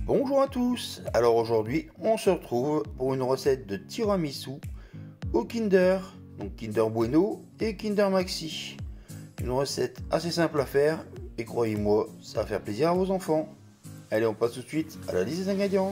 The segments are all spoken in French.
Bonjour à tous. Alors aujourd'hui on se retrouve pour une recette de tiramisu au Kinder, donc Kinder Bueno et Kinder Maxi. Une recette assez simple à faire et croyez-moi, ça va faire plaisir à vos enfants. Allez, on passe tout de suite à la liste des ingrédients.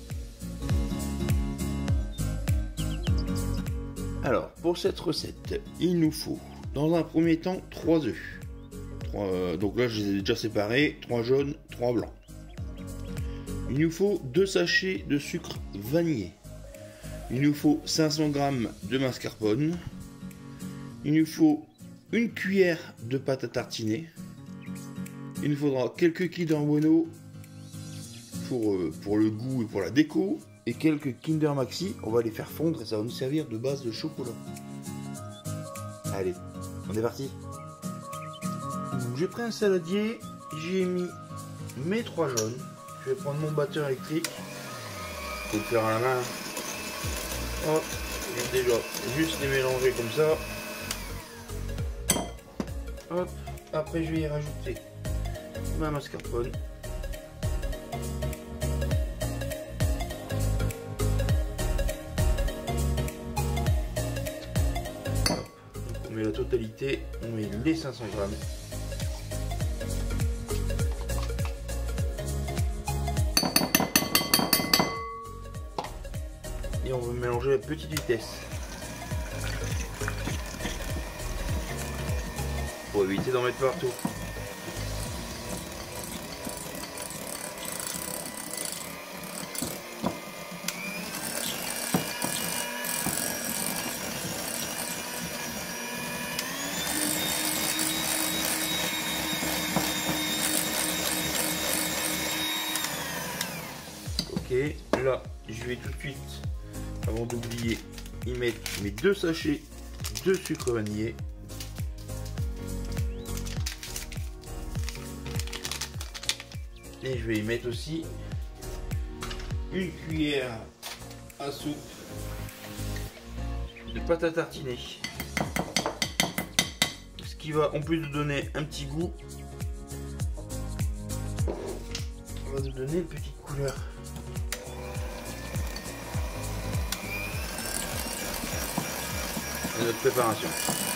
Alors pour cette recette, il nous faut dans un premier temps 3 œufs. Donc là je les ai déjà séparés, 3 jaunes, 3 blancs. Il nous faut 2 sachets de sucre vanillé. Il nous faut 500 g de mascarpone. Il nous faut une cuillère de pâte à tartiner. Il nous faudra quelques Kinder Bueno pour le goût et pour la déco. Et quelques Kinder Maxi. On va les faire fondre et ça va nous servir de base de chocolat. Allez, on est parti. J'ai pris un saladier. J'y ai mis mes 3 jaunes. Je vais prendre mon batteur électrique. Faut le faire à la main. Hop, je vais déjà juste les mélanger comme ça. Hop, après je vais y rajouter ma mascarpone. Hop, on met la totalité, on met les 500 grammes. Et on va mélanger à petite vitesse pour éviter d'en mettre partout. Ok, là je vais tout de suite, avant d'oublier, y mettre mes 2 sachets de sucre vanillé. Et je vais y mettre aussi une cuillère à soupe de pâte à tartiner. Ce qui va, en plus de donner un petit goût, va nous donner une petite couleur. De notre préparation.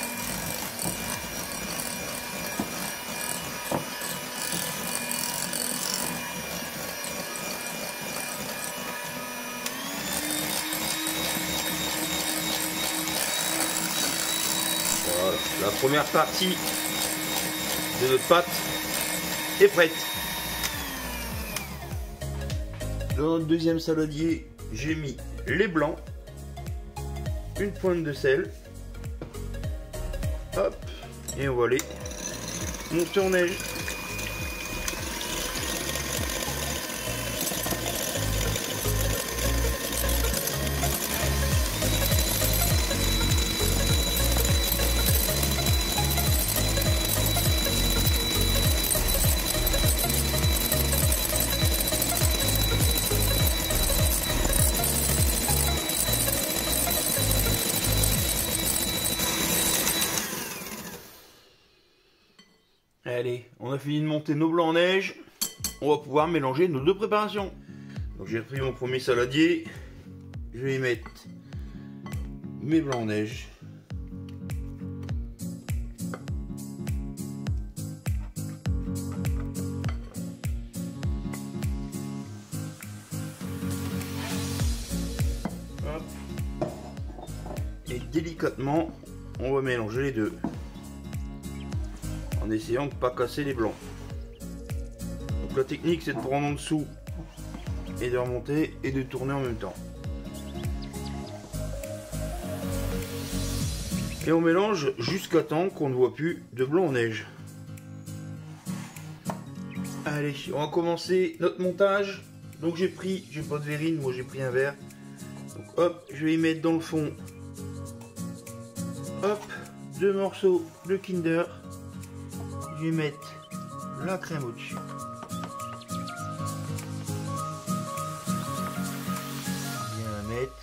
Voilà, la première partie de notre pâte est prête. Dans notre deuxième saladier, j'ai mis les blancs, une pointe de sel. Hop, et on va les monter en neige. Allez, on a fini de monter nos blancs en neige. On va pouvoir mélanger nos 2 préparations. Donc j'ai pris mon premier saladier. Je vais y mettre mes blancs en neige. Hop. Et délicatement, on va mélanger les 2. En essayant de ne pas casser les blancs. Donc la technique c'est de prendre en dessous et de remonter et de tourner en même temps. Et on mélange jusqu'à temps qu'on ne voit plus de blanc en neige. Allez, on va commencer notre montage. Donc j'ai pas de verrine, moi j'ai pris un verre. Donc hop, je vais y mettre dans le fond, hop, 2 morceaux de Kinder. Je vais mettre la crème au-dessus. Bien la mettre.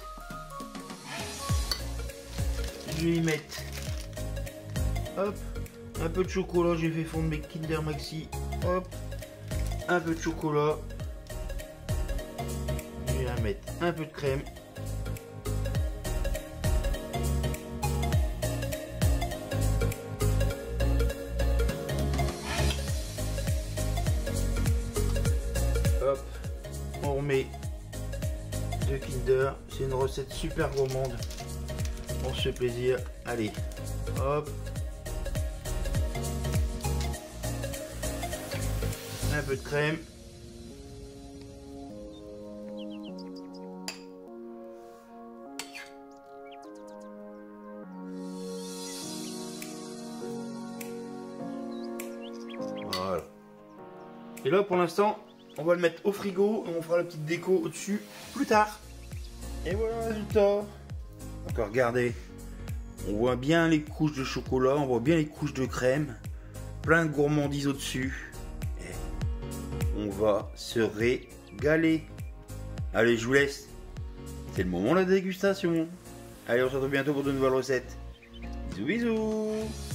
Je vais y mettre, hop, un peu de chocolat. J'ai fait fondre mes Kinder Maxi. Hop, un peu de chocolat. Je vais mettre un peu de crème. Hop, on remet de Kinder. C'est une recette super gourmande. On se fait plaisir. Allez, hop. Un peu de crème. Voilà. Et là pour l'instant, on va le mettre au frigo et on fera la petite déco au-dessus plus tard. Et voilà le résultat. Donc regardez, on voit bien les couches de chocolat, on voit bien les couches de crème, plein de gourmandises au-dessus. On va se régaler. Allez, je vous laisse. C'est le moment de la dégustation. Allez, on se retrouve bientôt pour de nouvelles recettes. Bisous, bisous.